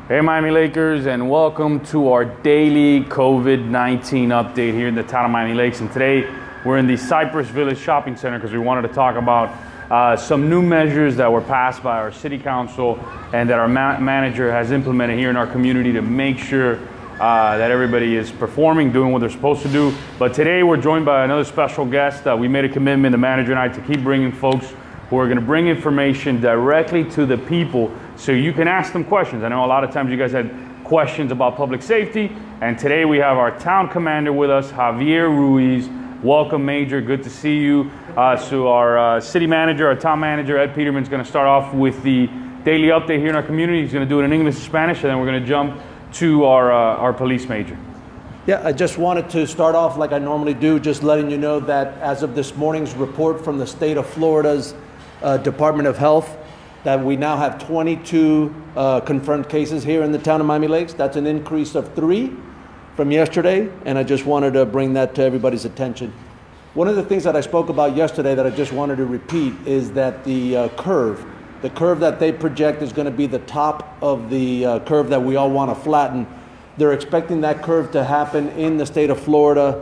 Hey Miami Lakers, and welcome to our daily COVID-19 update here in the town of Miami Lakes. And today we're in the Cypress Village Shopping Center because we wanted to talk about some new measures that were passed by our city council and that our manager has implemented here in our community to make sure that everybody is performing, doing what they're supposed to do. But today we're joined by another special guest. We made a commitment, the manager and I, to keep bringing folks who are going to bring information directly to the people so you can ask them questions. I know a lot of times you guys had questions about public safety, and today we have our town commander with us, Javier Ruiz. Welcome, Major. Good to see you. So our city manager, our town manager, Ed Peterman, is going to start off with the daily update here in our community. He's going to do it in English and Spanish, and then we're going to jump to our police major. Yeah, I just wanted to start off like I normally do, just letting you know that as of this morning's report from the state of Florida's Department of Health, that we now have 22 confirmed cases here in the town of Miami Lakes. That's an increase of 3 from yesterday, and I just wanted to bring that to everybody's attention. One of the things that I spoke about yesterday that I just wanted to repeat is that the curve that they project is going to be the top of the curve that we all want to flatten. They're expecting that curve to happen in the state of Florida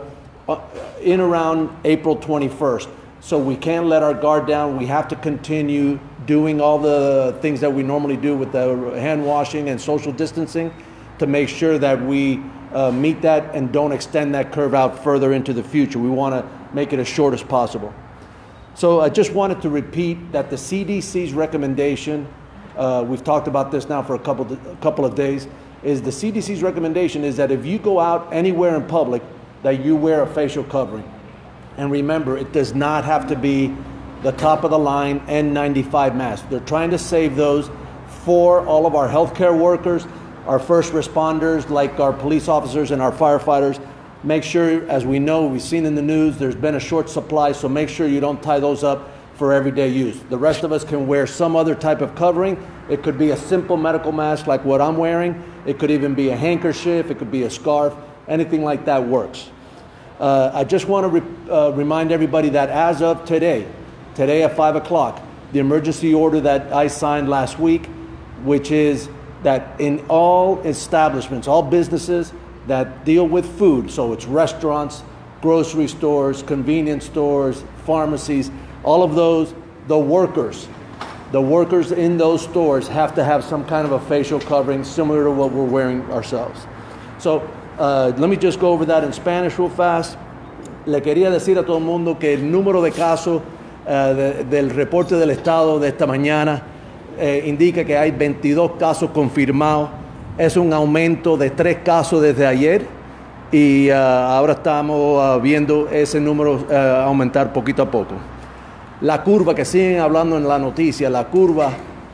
in around April 21st. So we can't let our guard down. We have to continue doing all the things that we normally do with the hand washing and social distancing to make sure that we meet that and don't extend that curve out further into the future. We want to make it as short as possible. So I just wanted to repeat that the CDC's recommendation, we've talked about this now for a couple of days, is the CDC's recommendation is that if you go out anywhere in public, that you wear a facial covering. And remember, it does not have to be the top of the line N95 mask. They're trying to save those for all of our healthcare workers, our first responders, like our police officers and our firefighters. Make sure, as we know, we've seen in the news, there's been a short supply, so make sure you don't tie those up for everyday use. The rest of us can wear some other type of covering. It could be a simple medical mask like what I'm wearing. It could even be a handkerchief. It could be a scarf. Anything like that works. I just want to remind everybody that as of today at 5 o'clock, the emergency order that I signed last week, which is that in all establishments, all businesses that deal with food, so it's restaurants, grocery stores, convenience stores, pharmacies, all of those, the workers in those stores have to have some kind of a facial covering similar to what we're wearing ourselves. So let me just go over that in Spanish real fast. Le quería decir a todo el mundo que el número de casos del reporte del estado de esta mañana indica que hay 22 casos confirmados. Es un aumento de 3 casos desde ayer y ahora estamos viendo ese número aumentar poquito a poco. La curva que siguen hablando en la noticia, la curva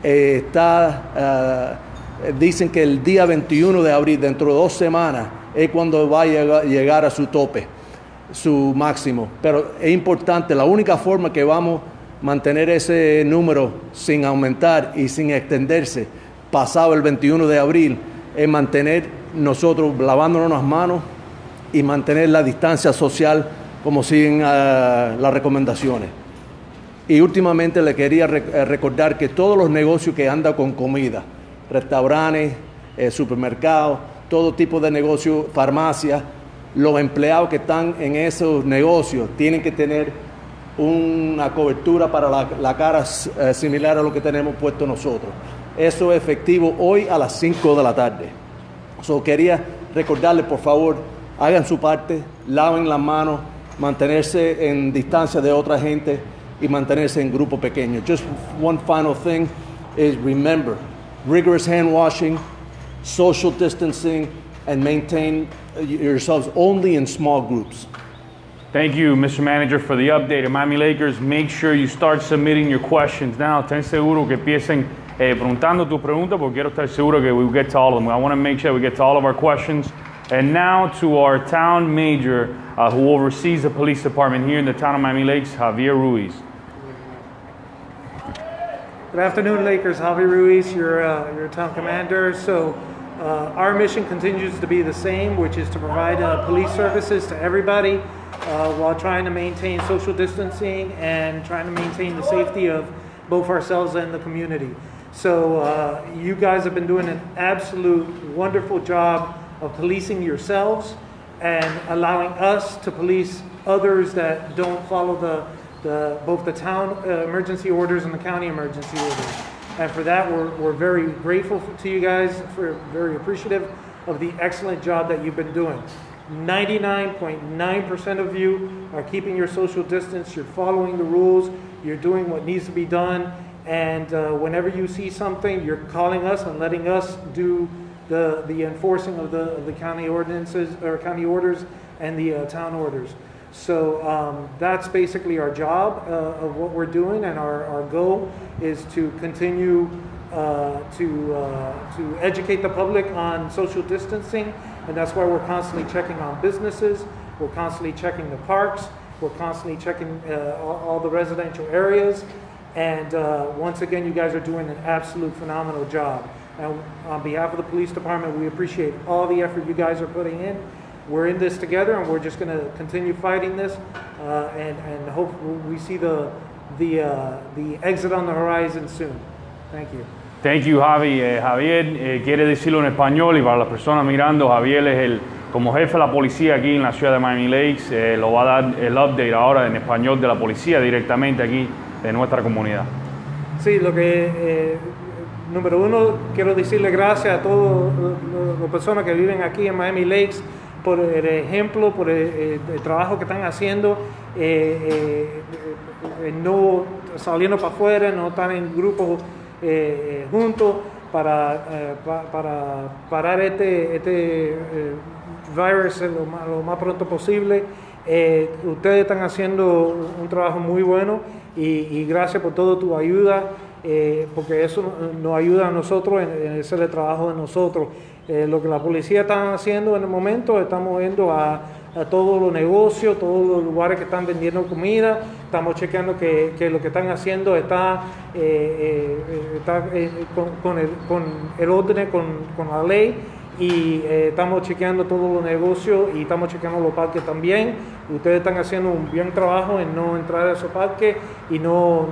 está, dicen que el día 21 de abril, dentro de 2 semanas, es cuando va a llegar a su tope, su máximo. Pero es importante, la única forma que vamos a mantener ese número sin aumentar y sin extenderse pasado el 21 de abril es mantener nosotros lavándonos las manos y mantener la distancia social como siguen las recomendaciones. Y últimamente le quería recordar que todos los negocios que andan con comida, restaurantes, supermercados, todo tipo de negocios, farmacias, los empleados que están en esos negocios tienen que tener una cobertura para la cara similar a lo que tenemos puesto nosotros. Eso es efectivo hoy a las 5 de la tarde. So, quería recordarles, por favor, hagan su parte, laven las manos, mantenerse en distancia de otra gente y mantenerse en grupo pequeño. Just one final thing is remember, rigorous hand washing, social distancing, and maintain yourselves only in small groups. Thank you, Mr. Manager, for the update. Miami Lakers, make sure you start submitting your questions now. Ten seguro que empiecen preguntando tu pregunta porque quiero estar seguro que we get to all of them. I want to make sure we get to all of our questions. And now to our town major who oversees the police department here in the town of Miami Lakes, Javier Ruiz. Good afternoon, Lakers. Javier Ruiz, your town commander. So our mission continues to be the same, which is to provide police services to everybody while trying to maintain social distancing and trying to maintain the safety of both ourselves and the community. So you guys have been doing an absolute wonderful job of policing yourselves and allowing us to police others that don't follow both the town emergency orders and the county emergency orders. And for that, we're very grateful to you guys, very appreciative of the excellent job that you've been doing. 99.9% of you are keeping your social distance, you're following the rules, you're doing what needs to be done, and whenever you see something, you're calling us and letting us do the enforcing of the county ordinances, or county orders, and the town orders. So that's basically our job of what we're doing, and our goal is to continue to educate the public on social distancing, and that's why we're constantly checking on businesses, we're constantly checking the parks, we're constantly checking all the residential areas, and once again, you guys are doing an absolute phenomenal job. And on behalf of the police department, we appreciate all the effort you guys are putting in. We're in this together, and we're just going to continue fighting this, and hope we see the exit on the horizon soon. Thank you. Thank you, Javi. Javier quiere decirlo en español, y para las personas mirando, Javier es como jefe de la policía aquí en la ciudad de Miami Lakes, lo va a dar el update ahora en español de la policía directamente aquí de nuestra comunidad. Sí, número uno, quiero decirle gracias a todas las personas que viven aquí en Miami Lakes por el ejemplo, por el trabajo que están haciendo, no saliendo para afuera, no están en grupos juntos para parar este virus lo más pronto posible. Ustedes están haciendo un trabajo muy bueno y gracias por toda tu ayuda, porque eso nos ayuda a nosotros en hacer el trabajo de nosotros. Lo que la policía está haciendo en el momento, estamos viendo a todos los negocios, todos los lugares que están vendiendo comida, estamos chequeando que lo que están haciendo está con el orden, con la ley, y estamos chequeando todos los negocios y estamos chequeando los parques también. Ustedes están haciendo un buen trabajo en no entrar a esos parques y no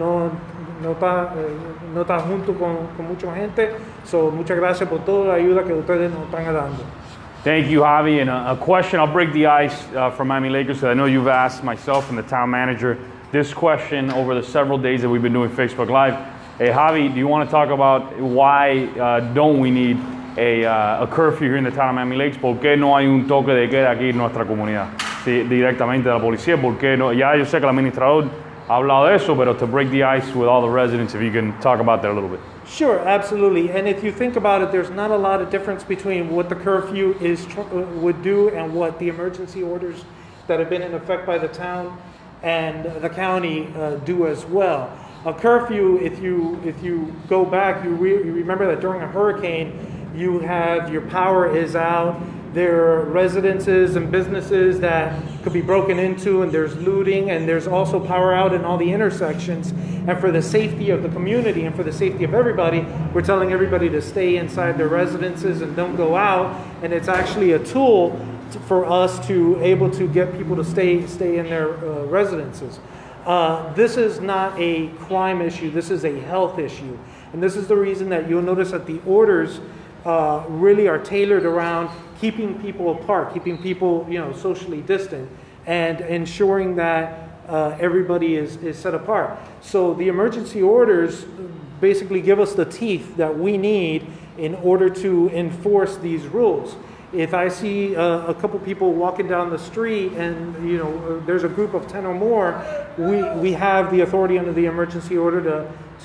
está junto con mucha gente. So, muchas gracias por toda la ayuda que ustedes nos están dando. Thank you, Javi. And a question, I'll break the ice for Miami Lakers, because I know you've asked myself and the town manager this question over the several days that we've been doing Facebook Live. Hey, Javi, do you want to talk about why don't we need a curfew here in the town of Miami Lakes? ¿Por qué no hay un toque de queda aquí en nuestra comunidad? Sí, directamente de la policía. ¿Por qué no? Ya yo sé que el administrador ha hablado de eso, pero to break the ice with all the residents, if you can talk about that a little bit. Sure, absolutely. And if you think about it, there's not a lot of difference between what the curfew would do and what the emergency orders that have been in effect by the town and the county do as well. A curfew, if you go back, you remember that during a hurricane, you have your power is out. There are residences and businesses that could be broken into, and there's looting, and there's also power out in all the intersections. And for the safety of the community and for the safety of everybody, we're telling everybody to stay inside their residences and don't go out. And it's actually a tool for us to able to get people to stay in their residences. This is not a crime issue. This is a health issue. And this is the reason that you'll notice that the orders really are tailored around keeping people apart, keeping people, socially distant, and ensuring that everybody is set apart. So the emergency orders basically give us the teeth that we need in order to enforce these rules. If I see a couple people walking down the street and there's a group of 10 or more, we have the authority under the emergency order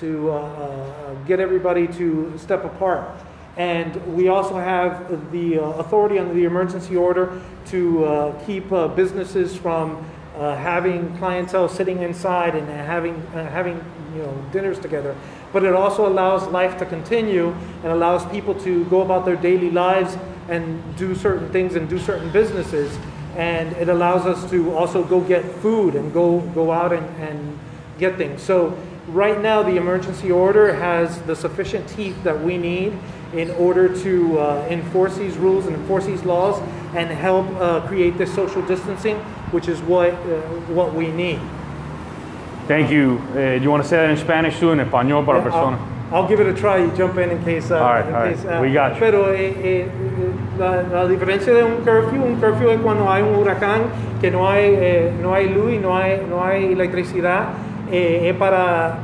to get everybody to step apart. And we also have the authority under the emergency order to keep businesses from having clientele sitting inside and having dinners together. But it also allows life to continue and allows people to go about their daily lives and do certain things and do certain businesses. And it allows us to also go get food and go out and get things. So right now the emergency order has the sufficient teeth that we need in order to enforce these rules and enforce these laws and help create this social distancing, which is what we need. Thank you. You want to say that in Spanish too, en español para personas? I'll give it a try. You jump in case. All right. We got you. Pero la diferencia de un curfew es cuando hay un huracán que no hay luz y no hay electricidad. Es para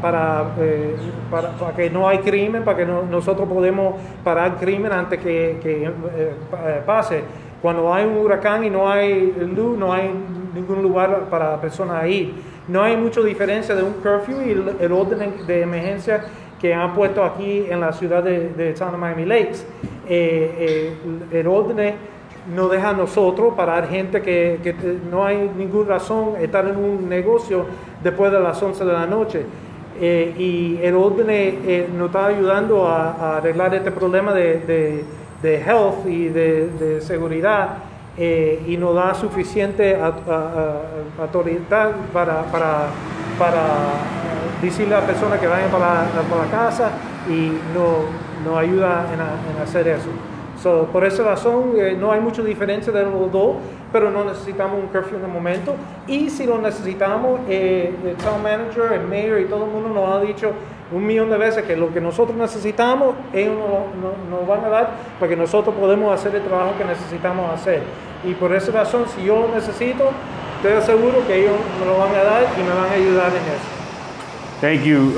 que no hay crimen, para que nosotros podemos parar crimen antes que pase. Cuando hay un huracán y no hay luz, no hay ningún lugar para personas ir. No hay mucha diferencia de un curfew y el orden de emergencia que han puesto aquí en la ciudad de Town of Miami Lakes. El orden no deja a nosotros parar gente que no hay ninguna razón estar en un negocio después de las 11 de la noche. Y el orden nos está ayudando a arreglar este problema de health y de seguridad y nos da suficiente autoridad para decirle a las personas que vayan para la casa y nos ayuda en hacer eso. So, por esa razón no hay mucha diferencia de los dos, pero no necesitamos un curfew en el momento. Y si lo necesitamos, el town manager, el mayor y todo el mundo nos ha dicho 1,000,000 de veces que lo que nosotros necesitamos, ellos nos van a dar para que nosotros podamos hacer el trabajo que necesitamos hacer. Y por esa razón, si yo lo necesito, estoy seguro que ellos me lo van a dar y me van a ayudar en eso. Thank you,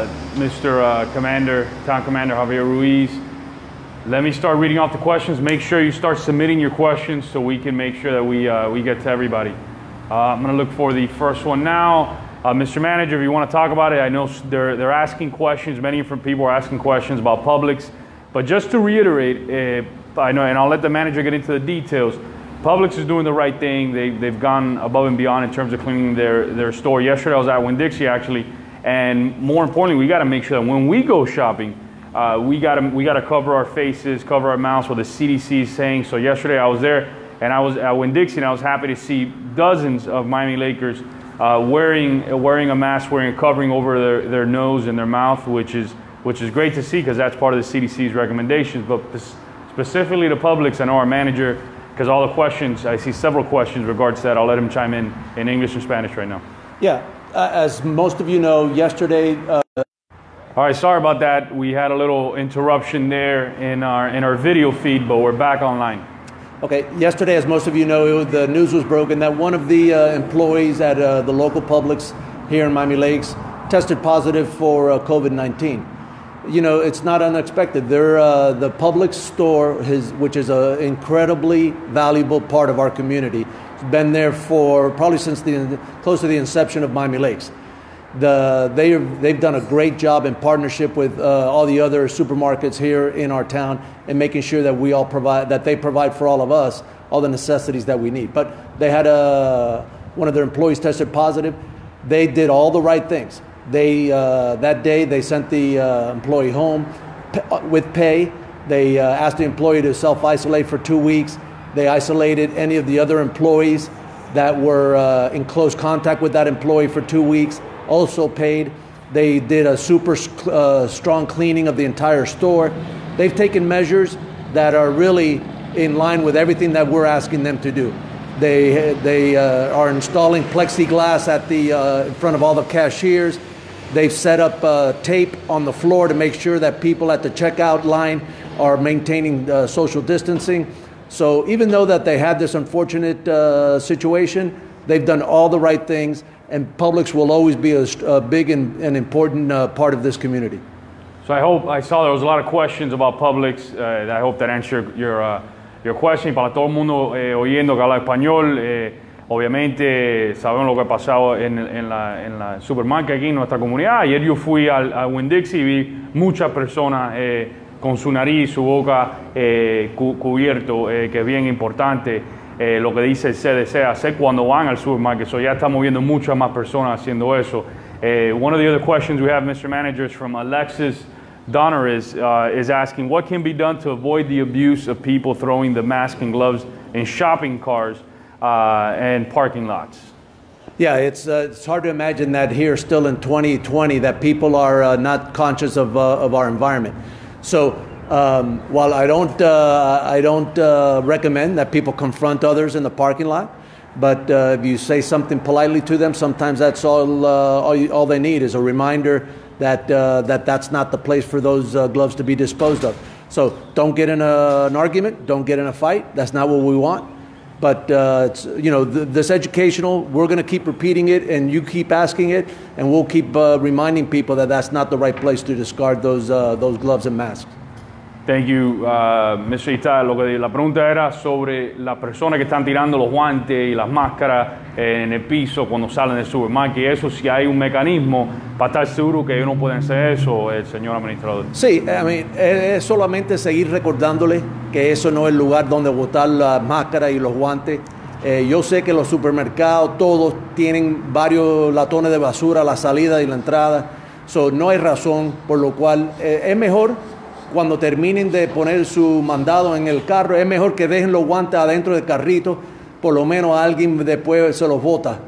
Mr. Town Commander Javier Ruiz. Let me start reading off the questions. Make sure you start submitting your questions so we can make sure that we get to everybody. I'm going to look for the first one now. Mr. Manager, if you want to talk about it, I know they're asking questions. Many different people are asking questions about Publix. But just to reiterate, I know, and I'll let the manager get into the details. Publix is doing the right thing. They've gone above and beyond in terms of cleaning their store. Yesterday I was at Winn-Dixie actually, and more importantly, we got to make sure that when we go shopping, we got to cover our faces, cover our mouths, what the CDC is saying. So yesterday I was there, and I was at Winn-Dixie, and I was happy to see dozens of Miami Lakers wearing a mask, wearing a covering over their nose and their mouth, which is great to see because that's part of the CDC's recommendations. But specifically to Publix, I know our manager, because all the questions, I see several questions in regards to that. I'll let him chime in English and Spanish right now. Yeah, as most of you know, yesterday. All right, sorry about that. We had a little interruption there in our video feed, but we're back online. Okay, yesterday, as most of you know, the news was broken that one of the employees at the local Publix here in Miami Lakes tested positive for COVID-19. You know, it's not unexpected. They're the Publix store, which is an incredibly valuable part of our community. It's been there for probably since close to the inception of Miami Lakes. They've done a great job in partnership with all the other supermarkets here in our town and making sure that they provide for all of us all the necessities that we need. But they had one of their employees tested positive. They did all the right things. That day they sent the employee home with pay. They asked the employee to self-isolate for 2 weeks. They isolated any of the other employees that were in close contact with that employee for 2 weeks. Also paid. They did a super strong cleaning of the entire store. They've taken measures that are really in line with everything that we're asking them to do. They are installing plexiglass at in front of all the cashiers. They've set up tape on the floor to make sure that people at the checkout line are maintaining social distancing. So even though that they had this unfortunate situation, they've done all the right things, and Publix will always be a big and important part of this community. So I saw there was a lot of questions about Publix. I hope that answered your question. Para todo el mundo oyendo que habla español, obviamente sabemos lo que ha pasado en la supermarket aquí en nuestra comunidad. Ayer yo fui a Winn-Dixie y vi muchas personas con su nariz, su boca cubierto, que es bien importante lo que dice el CDC hacer cuando van al supermarket. So ya estamos viendo muchas más personas haciendo eso. One of the other questions we have, Mr. Manager, is from Alexis Donner is asking, what can be done to avoid the abuse of people throwing the mask and gloves in shopping cars and parking lots? Yeah, it's hard to imagine that here still in 2020 that people are not conscious of our environment. So while I don't recommend that people confront others in the parking lot, but if you say something politely to them, sometimes that's all they need is a reminder that's not the place for those gloves to be disposed of. So don't get in an argument, don't get in a fight. That's not what we want. But this educational, we're going to keep repeating it, and you keep asking it, and we'll keep reminding people that that's not the right place to discard those gloves and masks. Thank you, Mr. Ita. La pregunta era sobre las personas que están tirando los guantes y las máscaras en el piso cuando salen del supermercado. Y eso, si hay un mecanismo para estar seguro que ellos no pueden hacer eso, el señor administrador. Sí, es solamente seguir recordándole que eso no es el lugar donde botar las máscaras y los guantes. Yo sé que los supermercados todos tienen varios latones de basura a la salida y la entrada. So, no hay razón por lo cual es mejor. Cuando terminen de poner su mandado en el carro, es mejor que dejen los guantes adentro del carrito, por lo menos alguien después se los bota.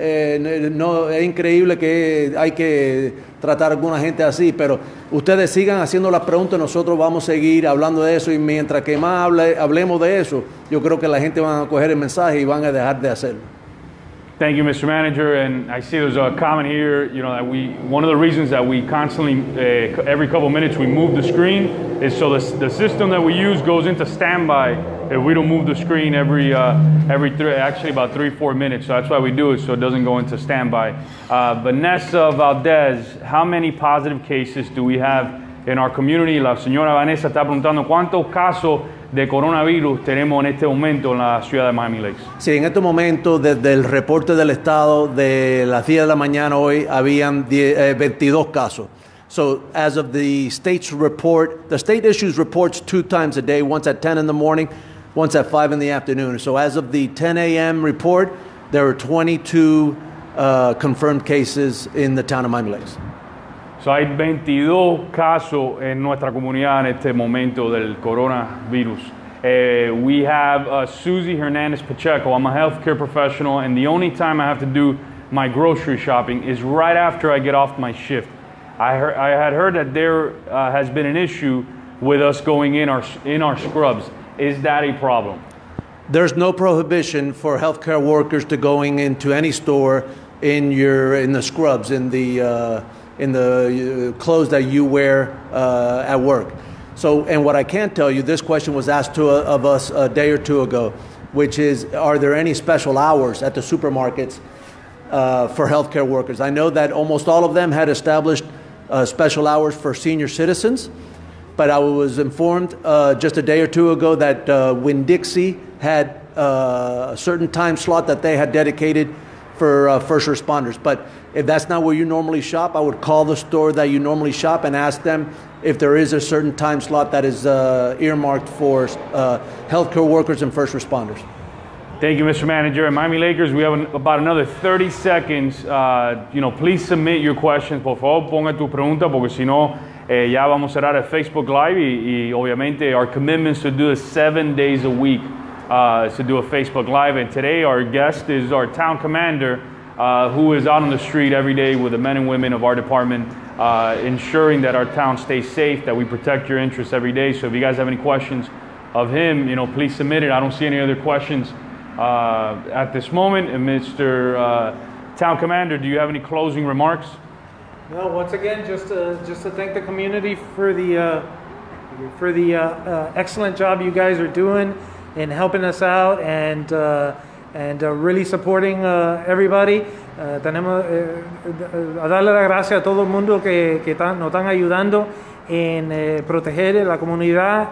No, es increíble que hay que tratar a alguna gente así, pero ustedes sigan haciendo las preguntas, nosotros vamos a seguir hablando de eso, y mientras que más hablemos de eso, yo creo que la gente va a coger el mensaje y van a dejar de hacerlo. Thank you, Mr. Manager. And I see there's a comment here, that one of the reasons that we constantly, every couple of minutes, we move the screen is so the system that we use goes into standby if we don't move the screen actually about 3-4 minutes. So that's why we do it, so it doesn't go into standby. Vanessa Valdez, how many positive cases do we have in our community? La señora Vanessa está preguntando cuántos casos de coronavirus tenemos en este momento en la ciudad de Miami Lakes. Sí, en este momento, desde el reporte del estado de las 10 de la mañana hoy, habían 22 casos. So as of the state's report, the state issues reports 2 times a day, once at 10 in the morning, once at 5 in the afternoon. So as of the 10 a.m. report, there are 22 confirmed cases in the town of Miami Lakes. So hay 22 casos en nuestra comunidad en este momento del coronavirus. We have Susie Hernandez Pacheco. I'm a healthcare professional, and the only time I have to do my grocery shopping is right after I get off my shift. I had heard that there has been an issue with us going in our scrubs. Is that a problem? There's no prohibition for healthcare workers to going into any store in the scrubs, in the clothes that you wear at work. So, and what I can tell you, this question was asked of us a day or two ago, which is, are there any special hours at the supermarkets for healthcare workers? I know that almost all of them had established special hours for senior citizens, but I was informed just a day or two ago that Winn-Dixie had a certain time slot that they had dedicated for first responders. But if that's not where you normally shop, I would call the store that you normally shop and ask them if there is a certain time slot that is earmarked for healthcare workers and first responders. Thank you, Mr. Manager. At Miami Lakers, we have about another 30 seconds. Please submit your questions. Por favor, ponga tu pregunta, porque si no, ya vamos a cerrar el Facebook Live y obviamente our commitments to do this 7 days a week to do a Facebook Live. And today our guest is our town commander, who is out on the street every day with the men and women of our department, ensuring that our town stays safe, that we protect your interests every day. So if you guys have any questions of him, please submit it. I don't see any other questions at this moment. And Mr. Town Commander, do you have any closing remarks? No, once again, just to thank the community for the excellent job you guys are doing in helping us out and really supporting everybody. Tenemos a darle las gracias a todo el mundo que nos están ayudando en proteger la comunidad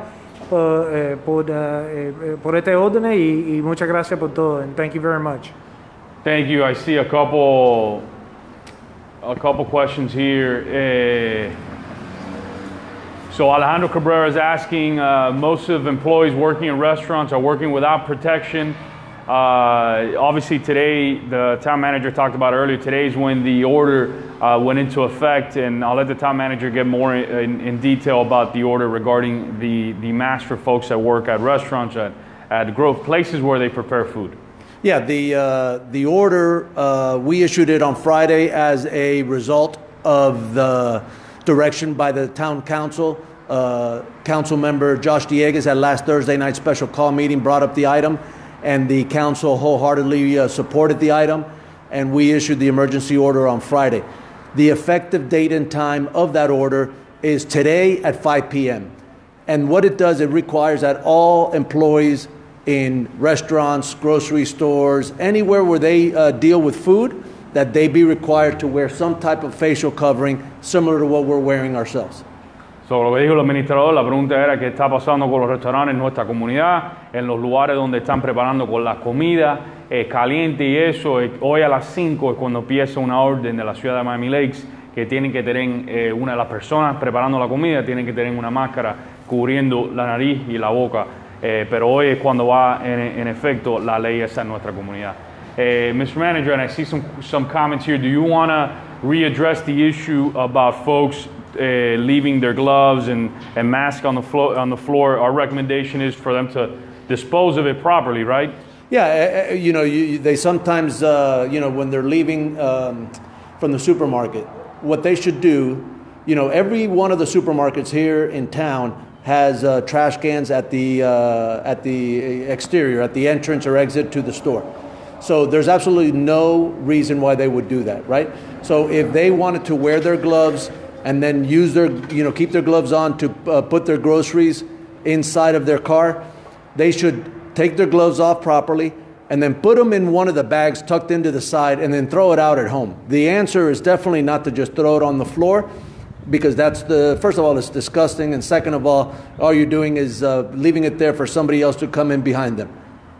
por este orden y muchas gracias por todo. And thank you very much. Thank you. I see a couple questions here. So Alejandro Cabrera is asking, most of employees working in restaurants are working without protection. Obviously today, the town manager talked about earlier, today is when the order went into effect, and I'll let the town manager get more in detail about the order regarding the mask for folks that work at restaurants, at Grove, places where they prepare food. Yeah, the order, we issued it on Friday as a result of the direction by the town council. Council member Josh Dieguez at last Thursday night special call meeting brought up the item, and the council wholeheartedly supported the item, and we issued the emergency order on Friday. The effective date and time of that order is today at 5 p.m. And what it does, it requires that all employees in restaurants, grocery stores, anywhere where they deal with food, that they be required to wear some type of facial covering similar to what we're wearing ourselves. So, lo que dijo el administrador, la pregunta era qué está pasando con los restaurantes en nuestra comunidad, en los lugares donde están preparando con la comida caliente y eso. Hoy a las 5 es cuando empieza una orden de la ciudad de Miami Lakes que tienen que tener una de las personas preparando la comida, tienen que tener una máscara cubriendo la nariz y la boca. Pero hoy es cuando va en efecto la ley esa en nuestra comunidad. Mr. Manager, and I see some comments here. Do you want to readdress the issue about folks leaving their gloves and masks on the floor? Our recommendation is for them to dispose of it properly, right? Yeah, they sometimes, when they're leaving from the supermarket, what they should do, every one of the supermarkets here in town has trash cans at the exterior, at the entrance or exit to the store. So there's absolutely no reason why they would do that, right? So if they wanted to wear their gloves and then use keep their gloves on to put their groceries inside of their car, they should take their gloves off properly and then put them in one of the bags tucked into the side and then throw it out at home. The answer is definitely not to just throw it on the floor, because first of all, it's disgusting, and second of all you're doing is leaving it there for somebody else to come in behind them.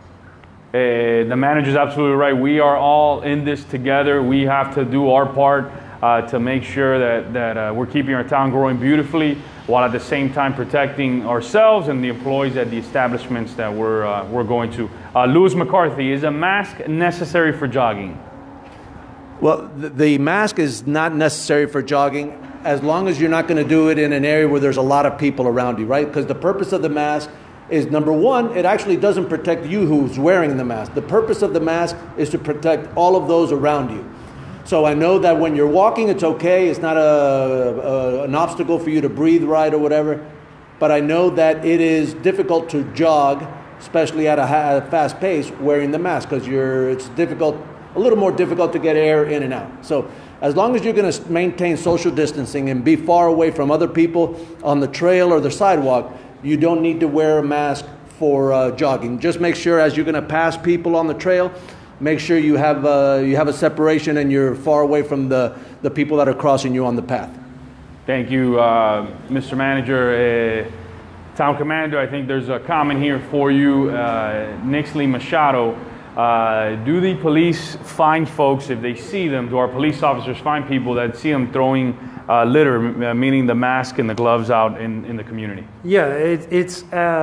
The manager's absolutely right. We are all in this together. We have to do our part to make sure that we're keeping our town growing beautifully, while at the same time protecting ourselves and the employees at the establishments that we're going to. Lewis McCarthy, is a mask necessary for jogging? Well, the mask is not necessary for jogging as long as you're not going to do it in an area where there's a lot of people around you, right? Because the purpose of the mask is, number one, it actually doesn't protect you who's wearing the mask. The purpose of the mask is to protect all of those around you. So I know that when you're walking, it's okay. It's not an obstacle for you to breathe right or whatever. But I know that it is difficult to jog, especially at a fast pace, wearing the mask, because it's a little more difficult to get air in and out. So as long as you're going to maintain social distancing and be far away from other people on the trail or the sidewalk, you don't need to wear a mask for jogging. Just make sure as you're going to pass people on the trail, make sure you have a separation and you're far away from the people that are crossing you on the path. Thank you, Mr. Manager. Town Commander, I think there's a comment here for you. Nixley Machado. Do the police find folks if they see them? Do our police officers find people that see them throwing litter, meaning the mask and the gloves out in the community? Yeah, it is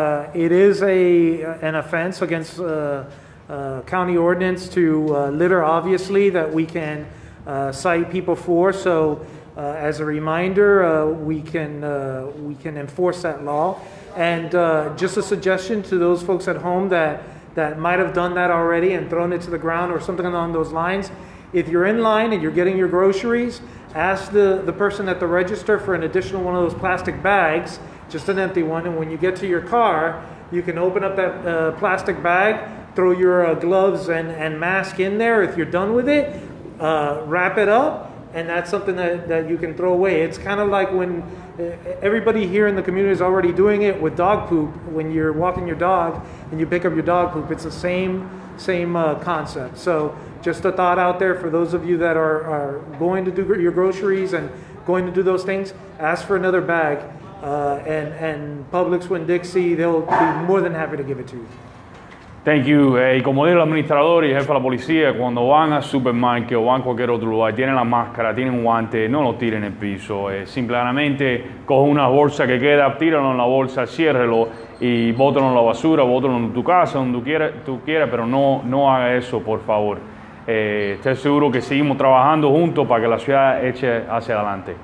an offense against county ordinance to litter, obviously, that we can cite people for. So as a reminder, we can enforce that law. And just a suggestion to those folks at home that might have done that already and thrown it to the ground or something along those lines. If you're in line and you're getting your groceries, ask the person at the register for an additional one of those plastic bags, just an empty one. And when you get to your car, you can open up that plastic bag, throw your gloves and mask in there. If you're done with it, wrap it up, and that's something that you can throw away. It's kind of like when everybody here in the community is already doing it with dog poop. When you're walking your dog and you pick up your dog poop, it's the same concept. So just a thought out there for those of you that are going to do your groceries and going to do those things, ask for another bag, and Publix, Winn-Dixie, they'll be more than happy to give it to you. Thank you. Y como dijo el administrador y jefe de la policía, cuando van a supermarket o van a cualquier otro lugar, tienen la máscara, tienen guantes, no lo tiren en el piso. Simplemente coge una bolsa que queda, tíralo en la bolsa, ciérrelo y bótalo en la basura, bótalo en tu casa, donde tú quieras, pero no haga eso, por favor. Estoy seguro que seguimos trabajando juntos para que la ciudad eche hacia adelante.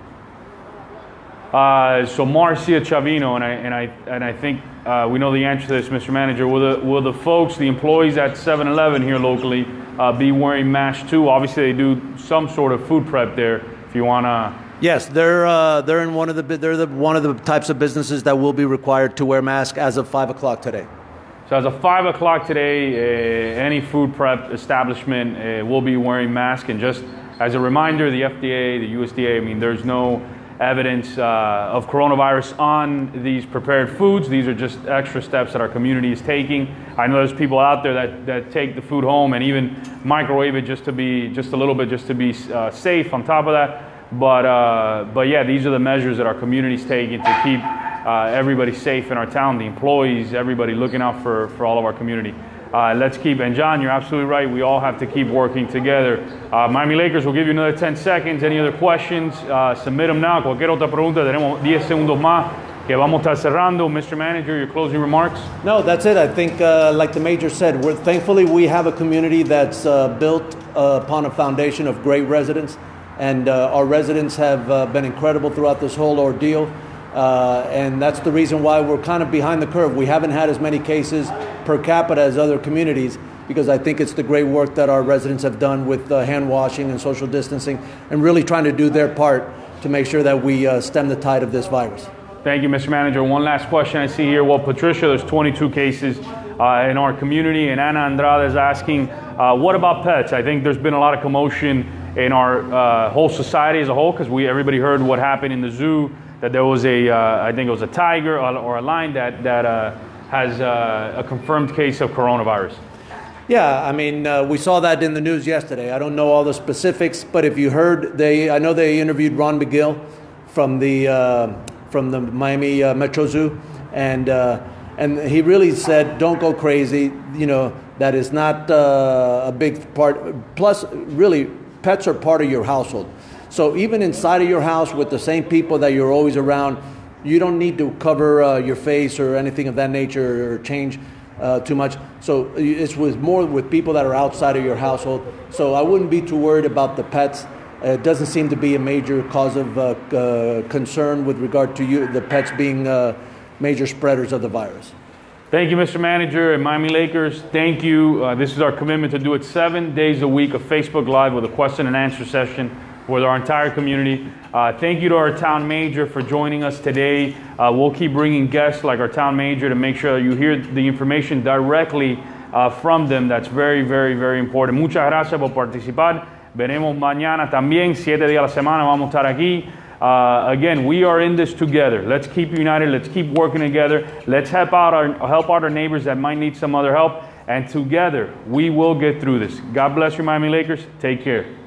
So Marcia Chavino, and I think we know the answer to this, Mr. Manager. Will the folks, the employees at 7-Eleven here locally, be wearing masks too? Obviously, they do some sort of food prep there. If you wanna. Yes, they're in one of the types of businesses that will be required to wear masks as of 5 o'clock today. So as of 5 o'clock today, any food prep establishment will be wearing masks, and just as a reminder, the FDA, the USDA, I mean, there's no evidence of coronavirus on these prepared foods. These are just extra steps that our community is taking. I know there's people out there that take the food home and even microwave it just to be just a little bit, just to be safe on top of that. But yeah, these are the measures that our community is taking to keep everybody safe in our town, the employees, everybody looking out for all of our community. Let's keep, and John, you're absolutely right, we all have to keep working together. Miami Lakers, will give you another 10 seconds. Any other questions? Submit them now. Cualquier otra pregunta, tenemos 10 segundos más que vamos a estar cerrando. Mr. Manager, your closing remarks? No, that's it. I think, like the Major said, thankfully we have a community that's built upon a foundation of great residents, and our residents have been incredible throughout this whole ordeal. And that's the reason why we're kind of behind the curve. We haven't had as many cases per capita as other communities, because I think it's the great work that our residents have done with hand washing and social distancing and really trying to do their part to make sure that we stem the tide of this virus. Thank you, Mr. Manager. One last question I see here. Well, Patricia, there's 22 cases in our community, and Ana Andrade is asking, what about pets? I think there's been a lot of commotion in our whole society as a whole, because everybody heard what happened in the zoo, that there was I think it was a tiger or a lion that has a confirmed case of coronavirus. Yeah, I mean, we saw that in the news yesterday. I don't know all the specifics, but if you heard, I know they interviewed Ron McGill from the Miami Metro Zoo, and he really said, don't go crazy. You know, that is not a big part. Plus, really, pets are part of your household. So even inside of your house with the same people that you're always around, you don't need to cover your face or anything of that nature or change too much. So it's more with people that are outside of your household. So I wouldn't be too worried about the pets. It doesn't seem to be a major cause of concern with regard to the pets being major spreaders of the virus. Thank you, Mr. Manager, and Miami Lakers. Thank you. This is our commitment to do it 7 days a week of Facebook Live with a question and answer session with our entire community. Thank you to our town manager for joining us today. We'll keep bringing guests like our town manager to make sure you hear the information directly from them. That's very, very, very important. Muchas gracias por participar. Veremos mañana también, 7 días a la semana vamos a estar aquí. Again, we are in this together. Let's keep united. Let's keep working together. Let's help out our neighbors that might need some other help. And together, we will get through this. God bless you, Miami Lakers. Take care.